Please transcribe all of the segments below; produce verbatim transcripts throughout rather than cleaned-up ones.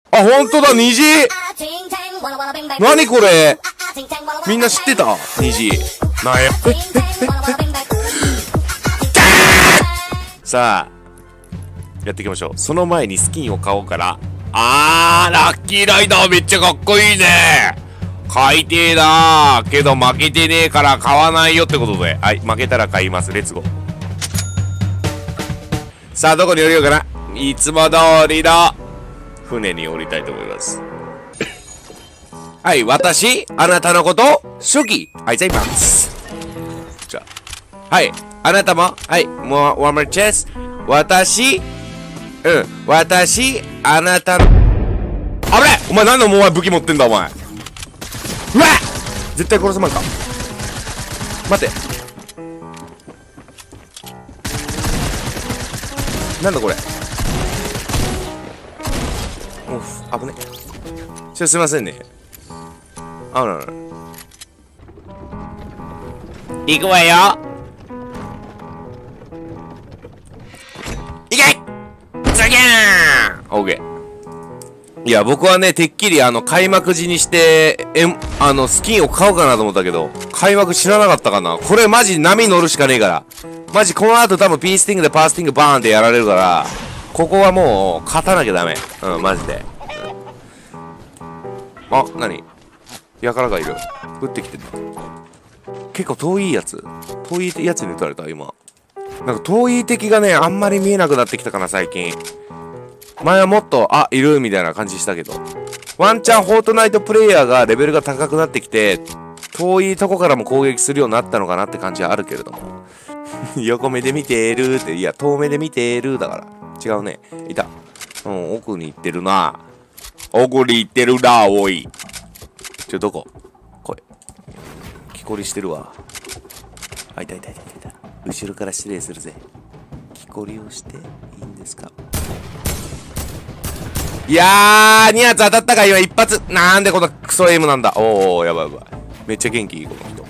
あ、ほんとだ、虹。なにこれ。みんな知ってた？虹。なんや。え、え、え、え。さあ、やっていきましょう。その前にスキンを買おうから。あー、ラッキーライダーめっちゃかっこいいね。買いてーなー。けど負けてねえから買わないよってことで。はい、負けたら買います。レッツゴー。さあ、どこに降りようかな。いつも通りの船に降りたいと思います。はい、私、あなたのこと、初期、あいざいます。じゃあ、はい、あなたも、はい、もう、one more chance。私、うん、私、あなたの、あれお前なんでお前武器持ってんだお前。うわっ絶対殺すまんか。待って。なんだこれ。おふ、危ね。ちょ、すいませんね。あらら。行くわよ。いけズギャーンオーケー。いや、僕はね、てっきりあの、開幕時にして、え、あの、スキンを買おうかなと思ったけど、開幕知らなかったかな。これマジ波乗るしかねえから。マジこの後多分ピースティングでパースティングバーンってやられるから、ここはもう、勝たなきゃダメ。うん、マジで。うん、あ、なにやからがいる。撃ってきてる。結構遠いやつ遠いやつに撃たれた、今。なんか遠い敵がね、あんまり見えなくなってきたかな、最近。前はもっと、あ、いるみたいな感じしたけど。ワンチャンフォートナイトプレイヤーがレベルが高くなってきて、遠いとこからも攻撃するようになったのかなって感じはあるけれども。横目で見てるって、いや、遠目で見てるだから。違うね。いた。うん、奥に行ってるな。奥に行ってるな、おい。ちょ、どこ来い。木こりしてるわ。あ、いたいたいたいた。後ろから失礼するぜ。木こりをしていいんですか？いやー、に発当たったか、今一発。なんでこのクソエイムなんだ。おー、やばいやばい。めっちゃ元気いい、この人。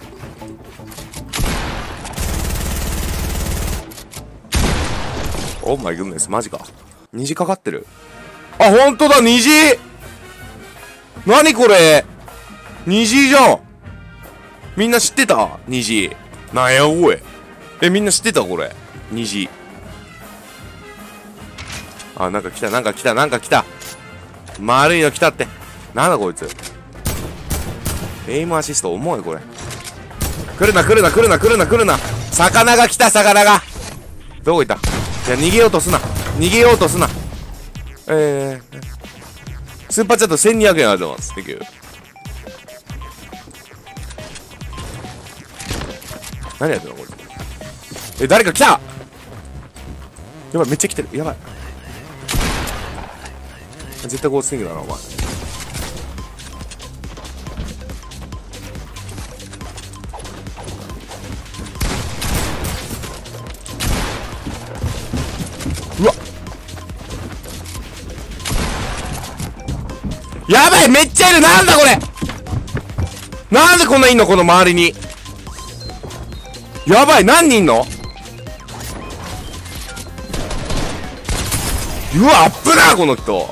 オーマイグッネス、マジか。虹かかってる。あ、ほんとだ、虹。なにこれ。虹じゃん。みんな知ってた？虹。なんやおい。え、みんな知ってたこれ。虹。あ、なんか来た、なんか来た、なんか来た。丸いの来たって。なんだこいつ。エイムアシスト、重いこれ。来るな、来るな、来るな、来るな、来るな。魚が来た、魚が。どこ行った？いや、逃げようとすな。逃げようとすな。えー。スーパーチャットせんにひゃくえんありがとうございます。Thank you。何やってんのこれ。え、誰か来た！やばい、めっちゃ来てる。やばい。絶対ゴースティングだな、お前。うわっ。やばい、めっちゃいる。なんだこれ。なんでこんないんのこの周りに。やばい、何人いんの。うわ、アップだこの人。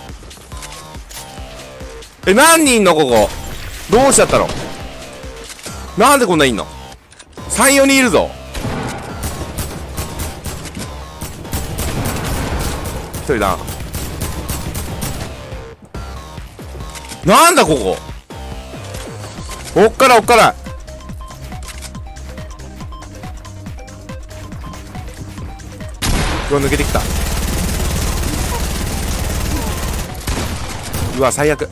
え、何人いんのここ。どうしちゃったの。なんでこんないんの。さん、よにんいるぞ。ひとりだ。なんだここ。おっからおっから。うわ、抜けてきた。うわ、最悪。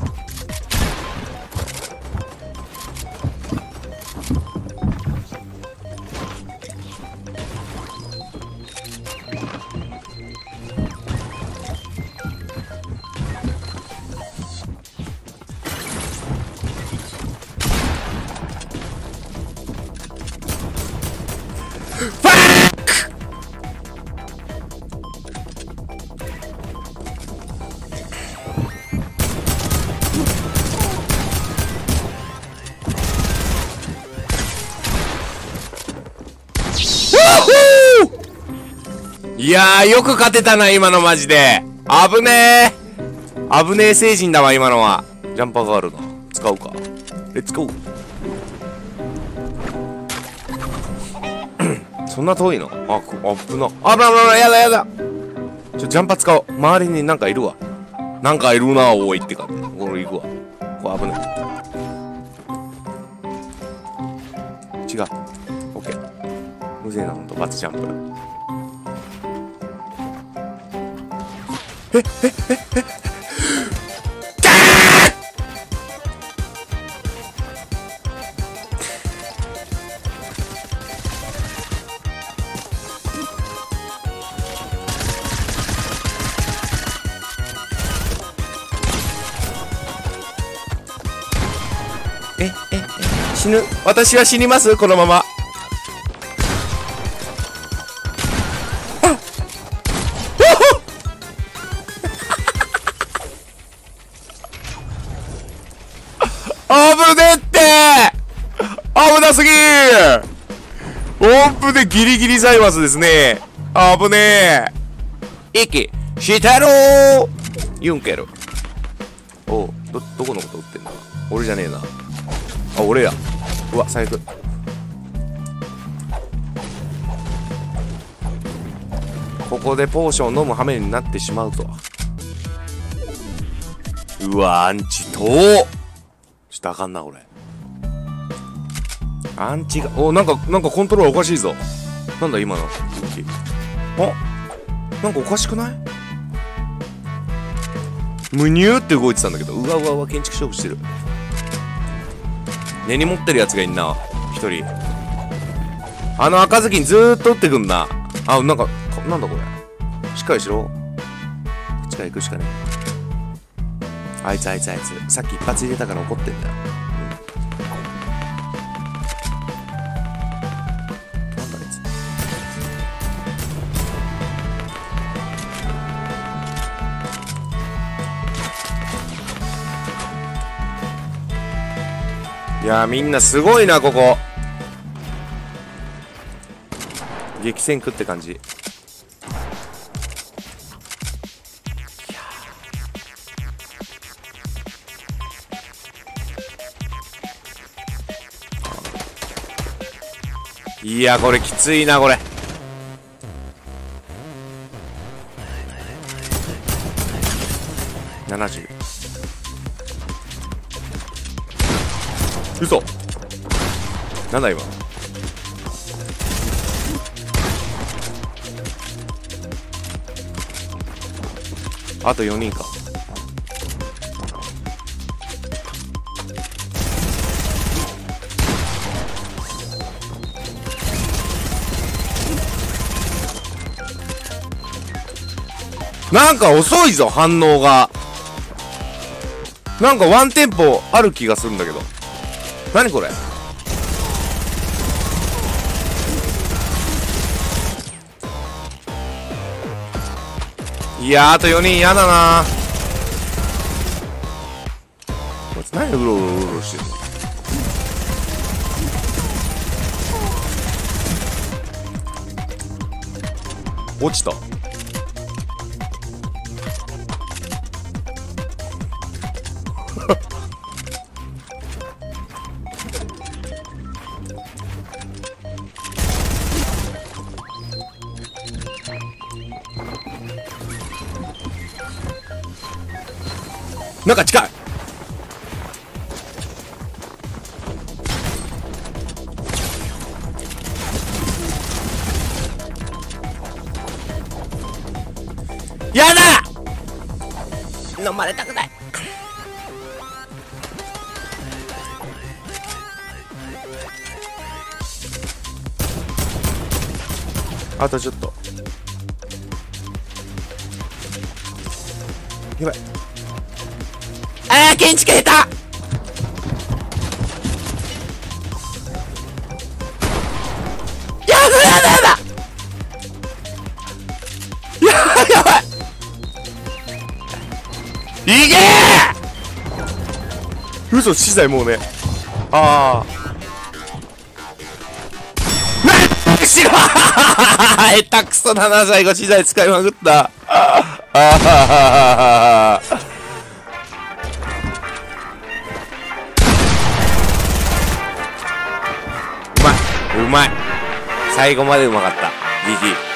ファック。いやー、よく勝てたな、今のマジで。危ねー。 危ねえ星人だわ、今のは。ジャンパーがあるな。使うか。レッツゴー。そんな遠いの？あ、こ危な。あぶな、危な、やだやだ。ちょ、ジャンパー使おう。周りになんかいるわ。なんかいるな、おいってか。俺行くわ。これ危ない。違う。オッケー。むぜえな、ほんと。バツジャンプ。え、え、え、え、え、え、え、死ぬ。私は死にます、このまま。あ危ねって危なすぎー。音符でギリギリザイマスですね。危ねえ。息してろーユンケル。おう、ど、どこのこと撃ってんだ。俺じゃねえな。あ、俺や。うわ、最悪。ここでポーションを飲む羽目になってしまうとは。うわ、アンチ遠っ。ちょっとあかんな、俺。アンチが、お、なんか、なんかコントロールおかしいぞ。なんだ、今の。あ、なんかおかしくない？むにゅーって動いてたんだけど、うわうわうわ、建築勝負してる。根に持ってるやつがいんな、一人。あの赤ずきんずーっと撃ってくんな。あ、なんか、なんだこれ。しっかりしろ。こっちから行くしかねえ。あいつあいつあいつ。さっき一発入れたから怒ってんだよ。うん、なんだあいつ。いやー、みんなすごいな、ここ。激戦区って感じ。いや、これきついな、これ。ななじゅう。嘘。なんだ今。あとよにんか。なんか遅いぞ、反応が。なんかワンテンポある気がするんだけど。何これ。いやー、あとよにんやだな。こいつ何うろうろうろうろしてるの。落ちた。なんか近い。やだ。飲まれたくない。あとちょっと。やばい。あー、建築下手。やだやだやだ。やばいやばい。いけー。嘘、資材もうね。ああ。なっしろ下手くそだな、最後資材使いまくった。ああ。 まい。最後までうまかった。ジジイ。